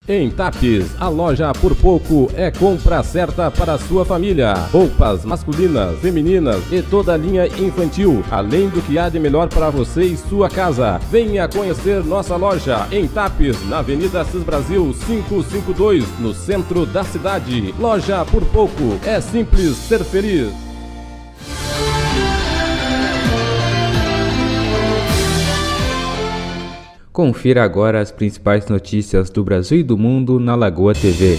Em Tapes, a loja Por Pouco é compra certa para a sua família. Roupas masculinas, femininas e toda a linha infantil, além do que há de melhor para você e sua casa. Venha conhecer nossa loja em Tapes, na Avenida Assis Brasil 552, no centro da cidade. Loja Por Pouco, é simples ser feliz. Confira agora as principais notícias do Brasil e do mundo na Lagoa TV.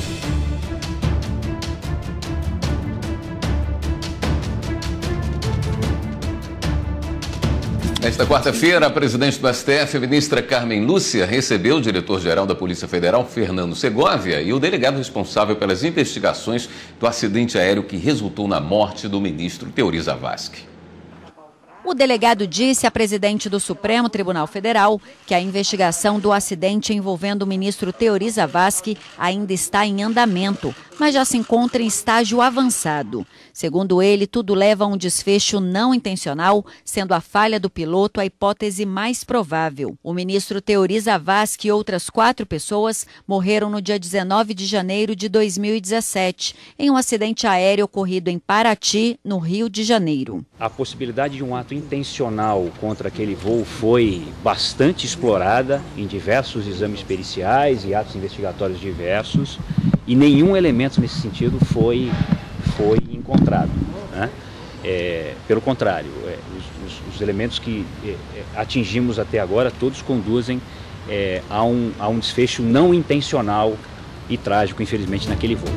Nesta quarta-feira, a presidente do STF, a ministra Carmen Lúcia, recebeu o diretor-geral da Polícia Federal, Fernando Segovia, e o delegado responsável pelas investigações do acidente aéreo que resultou na morte do ministro Teori Zavascki. O delegado disse à presidente do Supremo Tribunal Federal que a investigação do acidente envolvendo o ministro Teori Zavascki ainda está em andamento, mas já se encontra em estágio avançado. Segundo ele, tudo leva a um desfecho não intencional, sendo a falha do piloto a hipótese mais provável. O ministro Teori Zavascki e outras 4 pessoas morreram no dia 19 de janeiro de 2017, em um acidente aéreo ocorrido em Paraty, no Rio de Janeiro. A possibilidade de um ato intencional contra aquele voo foi bastante explorada em diversos exames periciais e atos investigatórios diversos, e nenhum elemento nesse sentido foi encontrado, né? Pelo contrário, os elementos que atingimos até agora todos conduzem a um desfecho não intencional e trágico, infelizmente, naquele voo.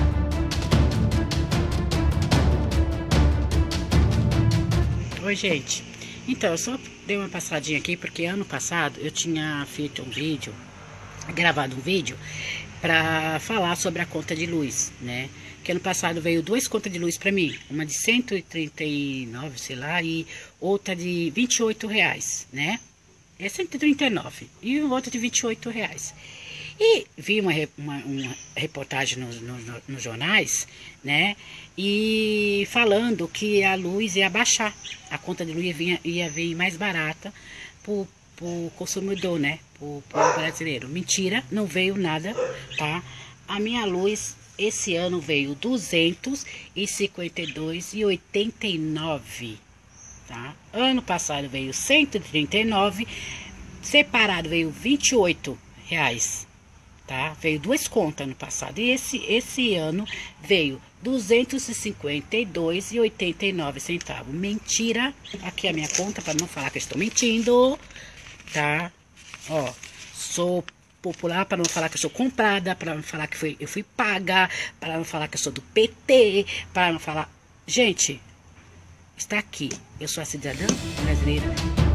Oi, gente. Então, eu só dei uma passadinha aqui porque ano passado eu tinha feito gravado um vídeo para falar sobre a conta de luz, né? Que ano passado veio 2 contas de luz para mim, uma de 139, sei lá, e outra de R$28, né? É 139 e outra de R$28. E vi uma reportagem nos jornais, né? E falando que a luz ia baixar, a conta de luz ia vir mais barata pro consumidor, né? Pro brasileiro. Mentira, não veio nada, tá? A minha luz esse ano veio R$ 252,89, tá? Ano passado veio 139, separado veio R$28, tá? Veio 2 contas no passado. E esse ano veio R$ 252,89. Mentira. Aqui é a minha conta, para não falar que eu estou mentindo, tá? Ó, sou popular, para não falar que eu sou comprada, para não falar que eu fui paga, para não falar que eu sou do PT, para não falar... Gente, está aqui. Eu sou a cidadã brasileira.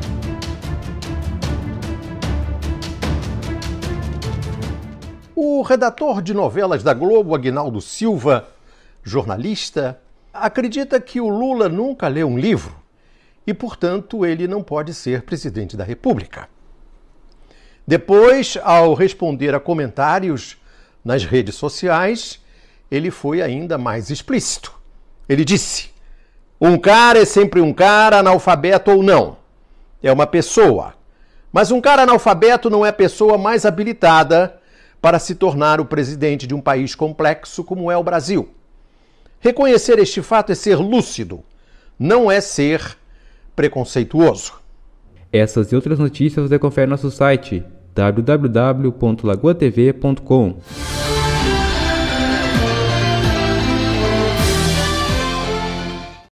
O redator de novelas da Globo, Aguinaldo Silva, jornalista, acredita que o Lula nunca leu um livro e, portanto, ele não pode ser presidente da República. Depois, ao responder a comentários nas redes sociais, ele foi ainda mais explícito. Ele disse: um cara é sempre um cara, analfabeto ou não. É uma pessoa. Mas um cara analfabeto não é a pessoa mais habilitada para se tornar o presidente de um país complexo como é o Brasil. Reconhecer este fato é ser lúcido, não é ser preconceituoso. Essas e outras notícias você confere no nosso site www.lagoatv.com.